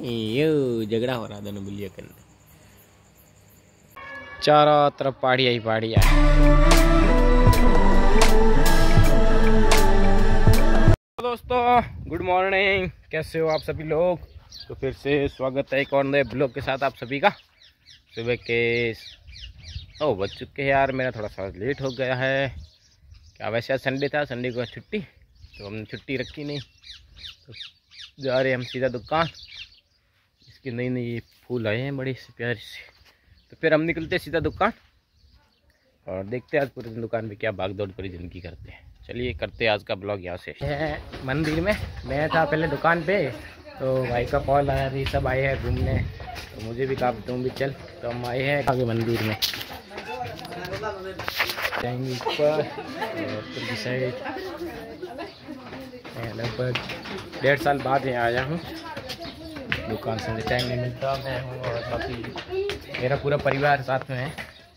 ये झगड़ा हो रहा दोनों बिल्लियों के अंदर। चारों तरफ पहाड़ियाँ ही पहाड़ियाँ। दोस्तों गुड मॉर्निंग, कैसे हो आप सभी लोग। तो फिर से स्वागत है एक और नए ब्लॉग के साथ आप सभी का। सुबह के बज चुके हैं यार, मेरा थोड़ा सा लेट हो गया है। क्या वैसे आज संडे था, संडे को छुट्टी, तो हमने छुट्टी रखी नहीं, तो जा रहे हम सीधा दुकान। इसकी नई नई फूल आए हैं बड़ी से प्यारी से, तो फिर हम निकलते सीधा दुकान और देखते हैं आज पूरे दिन दुकान में क्या भाग दौड़ पूरी ज़िंदगी करते हैं। चलिए करते हैं आज का ब्लॉग यहाँ से। मंदिर में मैं था पहले दुकान पे, तो भाई का कॉल आया थी, सब आए हैं घूमने, तो मुझे भी कहा तुम भी चल, तो हम आए हैं आगे मंदिर में। जाएंगे ऊपर की साइड। लगभग 1.5 साल बाद यहाँ आया हूँ, दुकान से टाइम नहीं मिलता। मैं हूँ और बाकी मेरा पूरा परिवार साथ में है।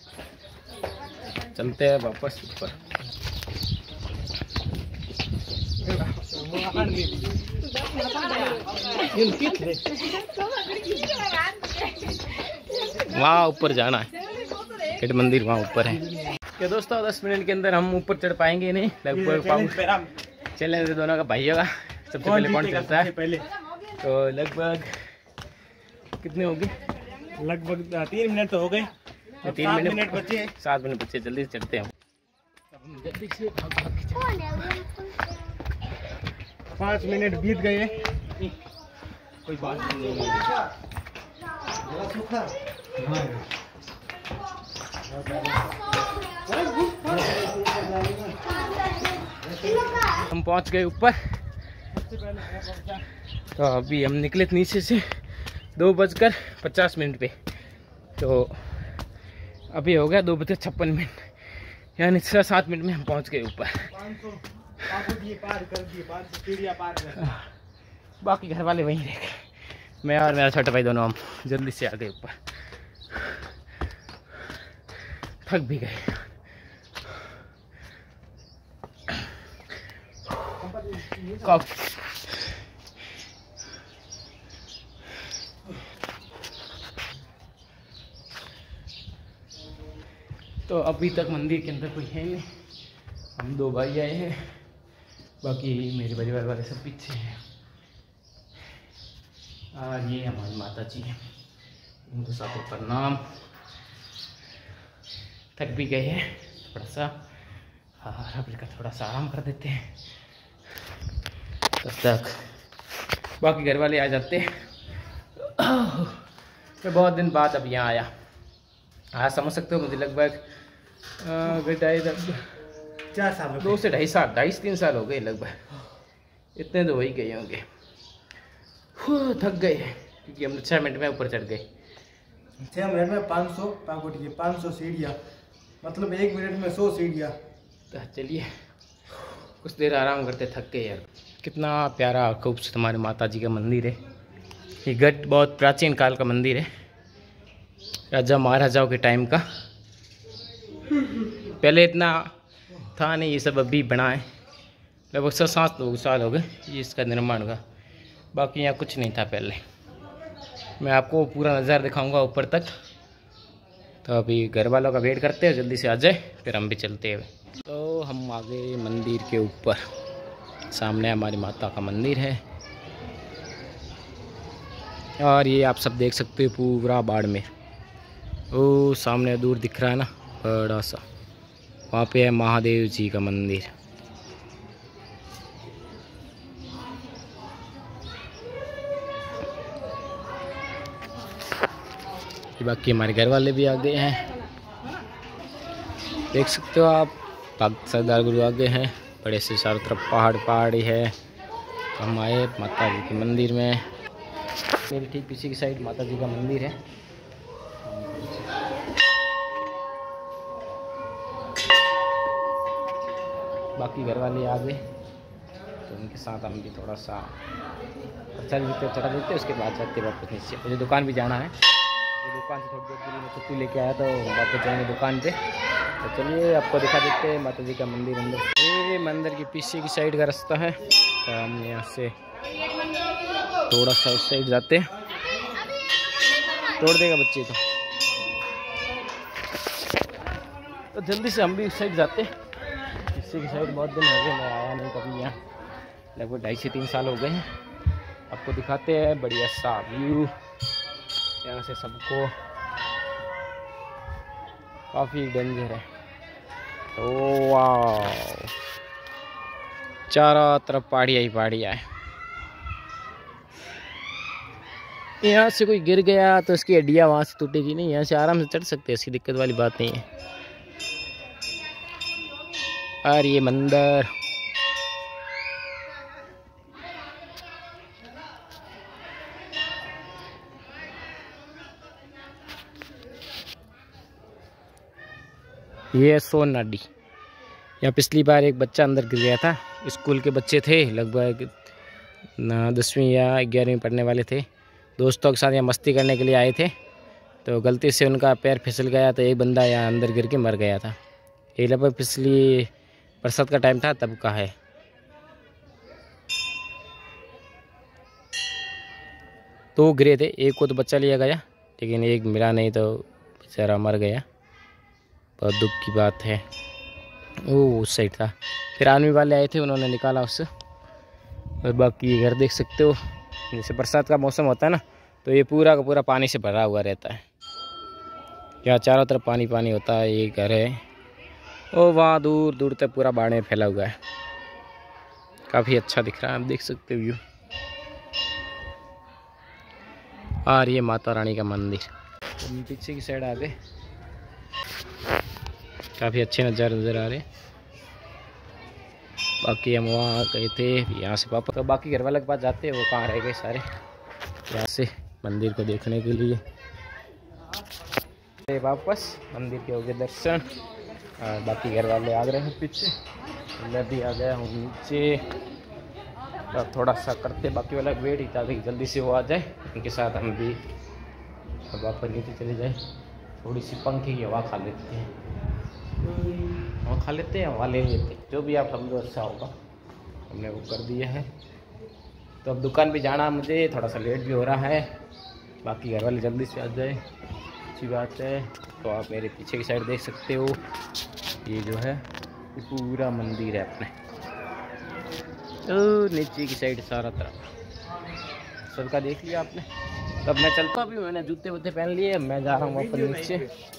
चलते हैं वापस ऊपर। वहाँ ऊपर जाना है, पेट मंदिर वहाँ ऊपर है। क्या दोस्तों 10 मिनट के अंदर हम ऊपर चढ़ पाएंगे नहीं, लगभग चैलेंज दोनों का भाई होगा, सबसे पहले कौन चलता है पहले। तो लगभग कितने हो गए, लगभग 3 मिनट तो हो गए, 3 मिनट बचे, 7 मिनट बचे, जल्दी से चढ़ते हैं। जल्दी से 5 मिनट बीत गए, कोई बात नहीं। हम पहुंच गए ऊपर। तो अभी हम निकले नीचे से 2:50 पे, तो अभी हो गया 2:56, यानी 6-7 मिनट में हम पहुंच गए ऊपर। बाकी घर वाले वहीं रह गए, मैं और मेरा छोटा भाई दोनों हम जल्दी से आ गए ऊपर। थक भी गए। कब तो अभी तक मंदिर के अंदर कोई है नहीं, हम 2 भाई आए हैं, बाकी मेरे परिवार वाले सब पीछे हैं। और ये हमारी माता जी हैं, उनको साथ प्रणाम। थक भी गए हैं थोड़ा सा, और अभी का थोड़ा सा आराम कर देते हैं तब तक बाकी घर वाले आ जाते हैं। मैं बहुत दिन बाद अब यहाँ आया। आज समझ सकते हो मुझे लगभग 4 साल, 2 से 2.5 साल, 2.5-3 साल हो गए लगभग, इतने तो हो ही गए होंगे। थक गए क्योंकि हम 6 मिनट में ऊपर चढ़ गए। 6 मिनट में 500 सीढ़ियाँ, मतलब 1 मिनट में 100 सीढ़ियाँ। तो चलिए कुछ देर आराम करते, थक गए यार। कितना प्यारा और खूबसूरत हमारे माता जी का मंदिर है। ये गढ़ बहुत प्राचीन काल का मंदिर है, राजा महाराजाओं के टाइम का। पहले इतना था नहीं, ये सब अभी बना है, लगभग 7 साल हो गए ये इसका निर्माण का। बाकी यहाँ कुछ नहीं था पहले। मैं आपको पूरा नज़ारा दिखाऊंगा ऊपर तक। तो अभी घर वालों का वेट करते हैं, जल्दी से आ जाए फिर हम भी चलते हैं। तो हम आ गए मंदिर के ऊपर, सामने हमारी माता का मंदिर है। और ये आप सब देख सकते हो पूरा बाड़मेर, वो सामने दूर दिख रहा है ना बड़ा सा, वहाँ पे है महादेव जी का मंदिर। बाकी हमारे घर वाले भी आ गए हैं, देख सकते हो आप। सरदार गुरु आगे हैं, बड़े से चारों तरफ पहाड़ ही है। तो हम आए माता जी के मंदिर में। मेरे ठीक पीछे की साइड माता जी का मंदिर है। बाकी घर वाले आ गए, तो उनके साथ हम भी थोड़ा सा चढ़ा देते, उसके बाद जाते वापस नीचे। मुझे दुकान भी जाना है, तो दुकान से थोड़ी देर के लिए मैं छुट्टी लेके आया, तो वापस जाएंगे दुकान पे। तो चलिए आपको दिखा देते हैं माता जी का मंदिर। अंदर ये मंदिर के पीछे की साइड का रास्ता है, तो हम यहाँ से थोड़ा सा उस साइड जाते हैं। तोड़ देगा बच्चे तो जल्दी से हम भी उस साइड जाते। इससे की साइड बहुत दिन हो गए, मैं आया नहीं कभी यहाँ, लगभग 2.5 से 3 साल हो गए हैं। आपको दिखाते हैं बढ़िया सा व्यू यहाँ से सबको, काफ़ी डेंजर है। ओ वाह, चारों तरफ पहाड़ियाँ ही पहाड़ियाँ है। यहाँ से कोई गिर गया तो उसकी हड्डियाँ वहाँ से टूटेगी नहीं, यहाँ से आराम से चढ़ सकते हैं, ऐसी दिक्कत वाली बात नहीं है। और ये मंदिर ये सोन नाडी। यहाँ पिछली बार एक बच्चा अंदर गिर गया था, स्कूल के बच्चे थे, लगभग 10वीं या 11वीं पढ़ने वाले थे, दोस्तों के साथ यहाँ मस्ती करने के लिए आए थे, तो गलती से उनका पैर फिसल गया तो एक बंदा यहाँ अंदर गिर के मर गया था। ये लगभग पिछली बरसात का टाइम था तब का है। तो गिरे थे, एक को तो बच्चा लिया गया लेकिन एक मिला नहीं तो बेचारा मर गया, बहुत दुख की बात है। वो उस साइड था, फिर आर्मी वाले आए थे, उन्होंने निकाला उससे। और बाकी घर देख सकते हो, जैसे बरसात का मौसम होता है ना, तो ये पूरा का पूरा पानी से भरा हुआ रहता है। यहाँ चारों तरफ पानी पानी होता है। ये घर है, और वहाँ दूर दूर तक पूरा बाढ़ में फैला हुआ है, काफ़ी अच्छा दिख रहा है, आप देख सकते हो व्यू। और ये माता रानी का मंदिर, तो पीछे की साइड आ गए, काफ़ी अच्छे नज़ारे नज़र आ रहे। बाकी हम वहाँ गए थे, यहाँ से पापा तो बाकी घर वाले के पास जाते हैं, वो कहाँ रह गए सारे, यहाँ से मंदिर को देखने के लिए वापस मंदिर के हो गए दर्शन। और बाकी घर वाले आ गए हैं पीछे, मैं भी आ गया हूँ नीचे। तो थोड़ा सा करते बाकी वाला वेट ही था कि जल्दी से वो आ जाए, उनके साथ हम भी वापस नीचे चले जाए, थोड़ी सी पंखे की हवा खा लेते हैं, हवा खा लेते हैं, हवा ले लेते हैं, जो भी आप समझो अच्छा होगा। हमने वो कर दिया है, तो अब दुकान भी जाना मुझे, थोड़ा सा लेट भी हो रहा है। बाकी घर वाले जल्दी से आ जाए, अच्छी बात है। तो आप मेरे पीछे की साइड देख सकते हो, ये जो है ये पूरा मंदिर है अपने, तो नीचे की साइड सारा तरफ सबका देख लिया आपने। तब मैं चलता, अभी मैंने जूते वूते पहन लिए, मैं जा रहा हूँ वापस नीचे।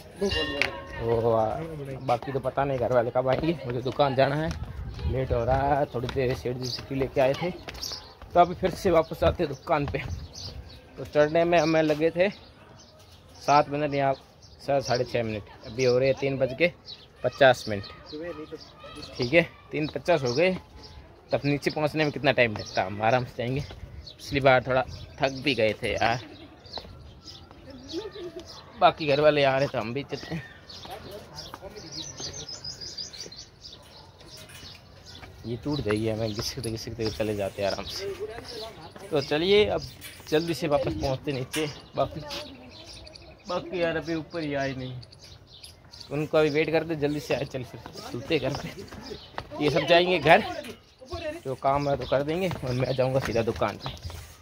तो बाकी तो पता नहीं घर वाले कब आएंगे, मुझे दुकान जाना है, लेट हो रहा है। थोड़ी देर सेठ जी छुट्टी लेके आए थे, तो अभी फिर से वापस आते दुकान पे। तो चढ़ने में हमें लगे थे 7 मिनट, यहाँ 6:30 मिनट, अभी हो रहे हैं 3:50। ठीक है, 3:50 हो गए, तब नीचे पहुँचने में कितना टाइम लगता, हम आराम से जाएंगे। पिछली बार थोड़ा थक भी गए थे यार। बाकी घर वाले आ रहे तो हम भी चलते हैं। ये टूट जाएगी, हमें घिसकते चले जाते हैं आराम से। तो चलिए अब जल्दी से वापस पहुंचते नीचे। बाकी यार अभी ऊपर ही आए नहीं, उनको अभी वेट करते, जल्दी से आए, चल फिर चलते घर पे। ये सब जाएंगे घर, जो काम है तो कर देंगे, और मैं जाऊंगा सीधा दुकान पे।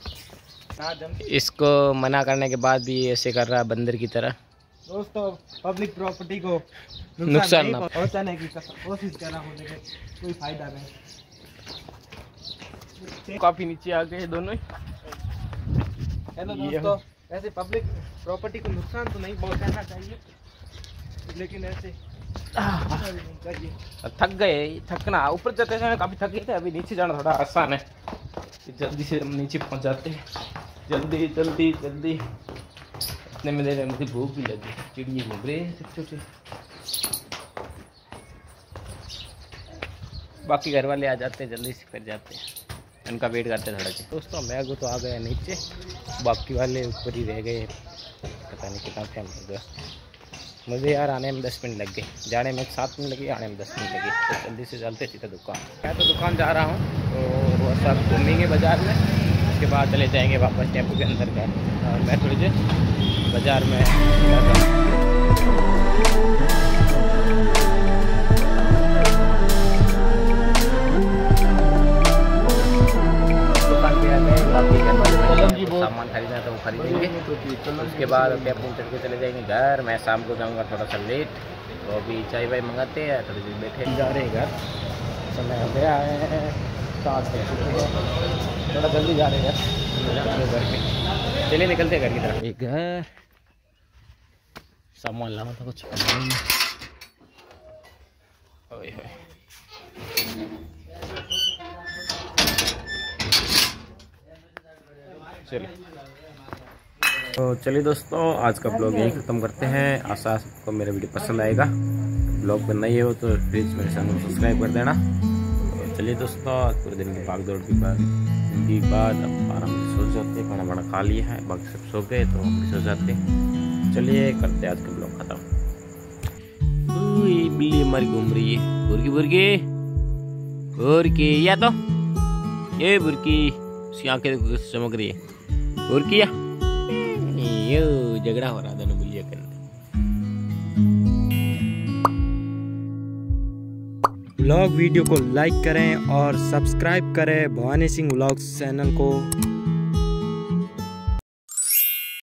इसको मना करने के बाद भी ऐसे कर रहा है बंदर की तरह। दोस्तों, पब्लिक प्रॉपर्टी को नुकसान ना पहुंचाने की कोशिश कर रहा हूँ, लेकिन कोई फायदा नहीं। काफी नीचे आ गए दोनों ही। हेलो दोस्तों, ऐसे पब्लिक प्रॉपर्टी को नुकसान तो नहीं पहुंचाना चाहिए, लेकिन ऐसे थक गए, थकना ऊपर जाते समय काफी थक गए थे, अभी नीचे जाना थोड़ा आसान है। जल्दी से हम नीचे पहुंच जाते हैं, जल्दी जल्दी जल्दी। इतने में देर मुझे भूख भी लगी, चिड़िए घूम रहे हैं छोटे। बाकी घर वाले आ जाते हैं, जल्दी से फिर जाते हैं, उनका वेट करते थोड़ा सा। दोस्तों मैं तो आ गया नीचे, बाकी वाले ऊपर ही रह गए, पता नहीं कितना टाइम हो गया। मुझे यार आने में 10 मिनट लग गए, जाने में 7 मिनट लगे, आने में 10 मिनट लगे। तो जल्दी से चलते सीधा दुकान। मैं तो दुकान जा रहा हूँ, तो वो सब घूमेंगे बाज़ार में, उसके बाद चले जाएंगे वापस टेम्पो के अंदर का। और मैं थोड़ी देर बाज़ार में दुकान पे आ गए। बाकी जो सामान खरीदना है तो वो खरीदेंगे। उसके बाद टेम्पो चढ़ के चले जाएंगे घर। मैं शाम को जाऊँगा थोड़ा सा लेट, तो अभी चाय वाय मंगाते हैं, थोड़ी देर बैठे जा रहे हैं घर। समय हो गया है 7 बजे, थोड़ा जल्दी जा रहे हैं घर पे। चलिए निकलते हैं घर की तरफ। एक घर सामान लाना था कुछ। चलिए तो चलिए दोस्तों, आज का ब्लॉग यहीं ख़त्म करते हैं। आशा आपको मेरा वीडियो पसंद आएगा। ब्लॉग पर नए हो तो प्लीज़ मेरे चैनल को सब्सक्राइब कर देना। तो चलिए दोस्तों, आज पूरे दिन की भागदौड़ के बाद अब आराम से सो जाते। खाना वाना खा लिया है, बाकी सब सो गए तो हम भी सो जाते। चलिए करते आज का ब्लॉग खत्म। बिल्ली हमारी घूम रही है, बुरकी बुरकी या तो ये बुरकी, उसकी आंखें चमक रही है। बुरकी या यो झगड़ा हो रहा दोनों बिल्लियों के अंदर। व्लॉग वीडियो को लाइक करें और सब्सक्राइब करें भवानी सिंह व्लॉग्स चैनल को।